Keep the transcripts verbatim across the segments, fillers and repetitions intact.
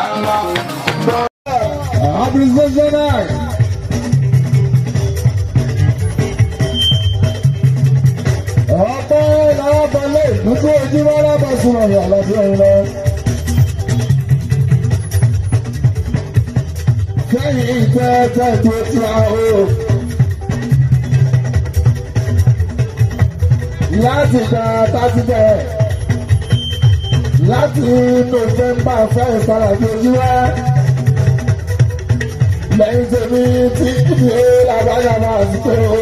Appreciation. Ọ̀pọ̀ ìlànà balẹ̀ ìdúgbò ojúmọ́ lábàṣùn ọ̀rọ̀ àlàbí ọ̀rọ̀. Sẹ́yìn ìtẹ́ tẹ́tù tí a hó. Láti gba tátìbẹ̀. Láti Nọ́fẹ̀mbà fẹ́ ìfarajì ojúmọ́. Lẹ́yìn tèmi tí ìdílé làbáyàmá àti pé ó.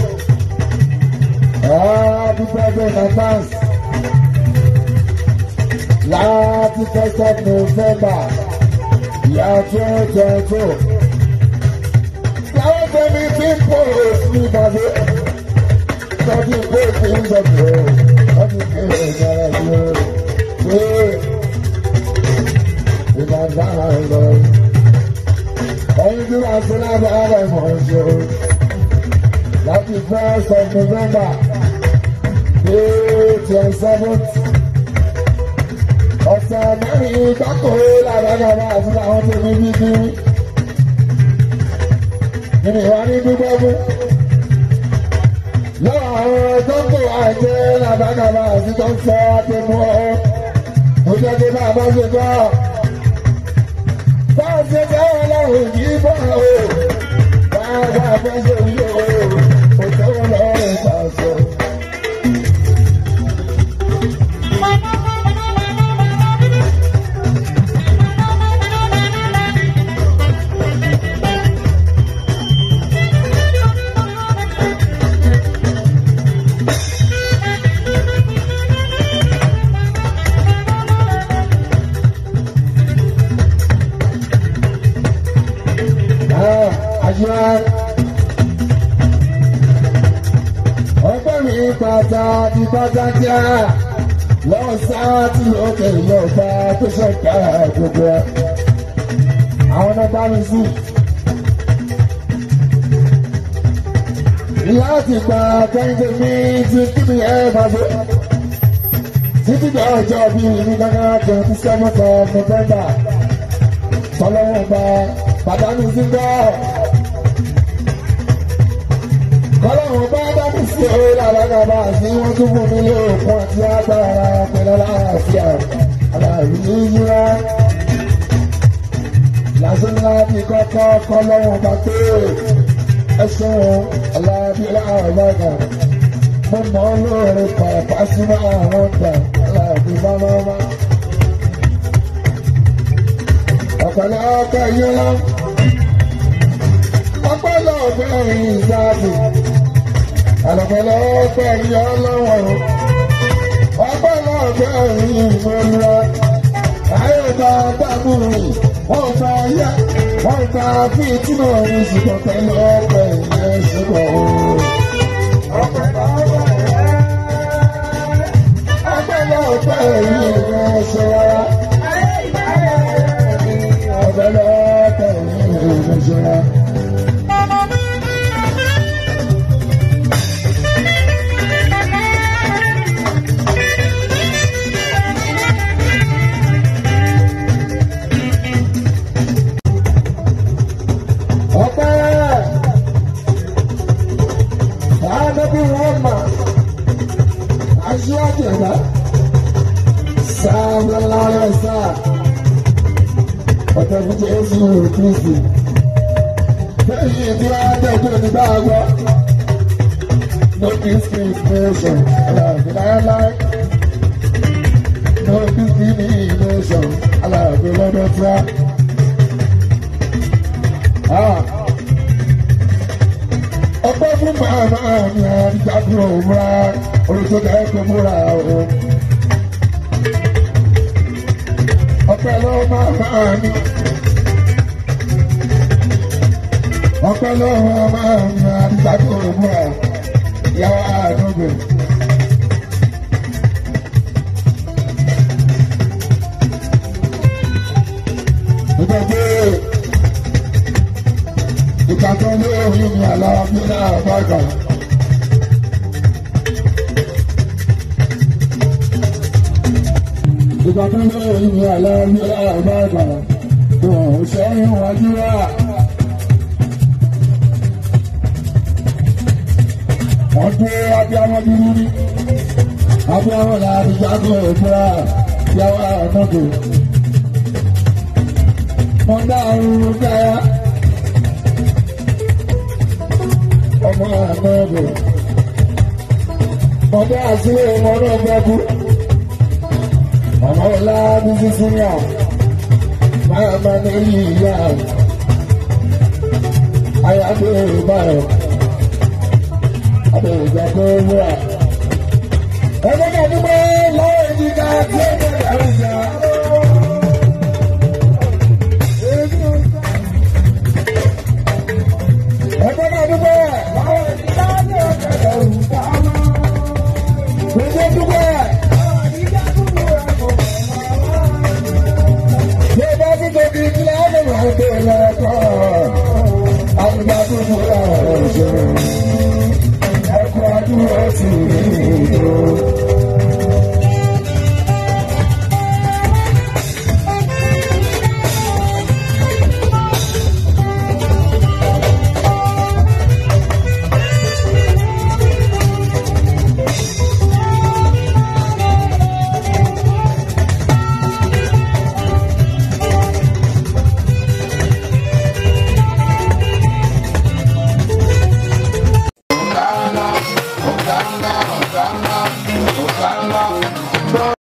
Happy birthday in advance. Láti first of November, year twenty twenty-two. Láwọn tẹ̀mí tí ń pò ní ìbàdí. Tọ́jú pé kí n dọ̀tọ̀. Tọ́jú pé ìgbàlá ìlú. Ṣé ìgbàgbá lọ? Ẹyin tí wàá ṣe lábẹ́ ara ìmọ̀ ṣe o. Láti first of November. twenty-seventh ọ̀sẹ̀ mẹ́rin ìgbàkó làbàgàbà àti àwọn tó ní bíbí nínú ìwà ní dúpẹ́ fún lọ́wọ́ àwọn tó ń kó àìjẹ́ làbàgàbà àti tó ń sọ àtẹ̀mú ọ́ ó jẹ́ kí bá a bá ṣe gbọ́ bá a ṣe jẹ́ wọn lọ́rùn yìí bọ́ ọ́ bá a bá a fẹ́ ṣe yí o kò tẹ́wọ́ lọ́rùn ìpàṣẹ. Ọgbọ́n mi pàtàkì pàtàkì á lọ́wọ́ sáà tí òkè yóò bá tó ṣẹ̀ka gbogbo ẹ̀. Àwọn náà bá mi sí. Láti gba kẹ́hìndé mi ti kí mi ẹ̀ máa bọ̀. Títí dé ọjọ́ bíi ní gángan twenty seventh of November. Tọ́lọ́wọ́n gba pàdánù sí gbọ́. Kọ́lọ́run bá dábì sí orí àlágàbà sí wọ́n tún fún mi lé òkun àti agbára pẹ̀lú aláàfíà aláàrí yíyá. Lásán láti kọ́kọ́ kọ́lọ́run bá pé ẹ̀sùn aláàbí aláàbàgà. Mo mọ̀ lóore pàpà sí máa wọ́n gbà aláàbí mámámá. Ọ̀pẹ̀lẹ̀ ọkọ̀ yín lọ. Ọpọlọ ọgbẹ́rin ìjáde, àlọ́pọ̀lọ́ ọgbẹ́rin ọlọ́wọ́, ọpọlọ ọgbẹ́rin ìmọ̀lúwa, àyọ̀bá dábùrì, wọ́n bá yá, wọ́n bá fi ìtumọ̀ orin ṣùgbọ́n pẹ̀lú ọgbẹ́rin ẹ̀ ṣùgbọ́n o. Ọpọlọ ọgbẹ́rin ẹ̀ ṣe rárá. Ọpọlọ ọgbẹ́rin ẹ̀ ṣe rárá. Ọ̀tọ̀ fún Jésù Kristi. Lẹ́yìn tí wọ́n á tẹ̀jú ní báàgọ́. No discrimination. Aláàbí láéláé. No discrimination. Aláàbí lọ́dọ̀ tí wá. Ọgbọ́n fún màmá mi àdìgbàdúró múra. Olùsọ̀tà ẹ̀kọ́ múra o. Ọpẹ́ ló máa máa ní. Ọpẹ́ ló máa máa ní àdìgbàdo òmùra ìyàwó àdógbè. Ìgbàgbé ìkàtọ́ lé òyìn ní àlàáfíà náà bàgà. Ìgbàgbé lé òyìn ní àlàáfíà náà bàgà. tó sẹ́yìn wájú wa. Wọ́n gbé abiyamọ dúró ní abiyamọ láti jágó ìfura yàwá ọ̀nàgò. Wọ́n dá àrùn gáyà ọmọ ànàgò. Wọ́n dá àṣírí ọmọ náà gbẹ́kú. Ọmọ ọ̀la ní sísí ní à máa ma ní ìyá ayáde ìbáyọ̀. Abẹ́ ìgbà tó wúrà. Ẹgbẹ́ náà dúpẹ́.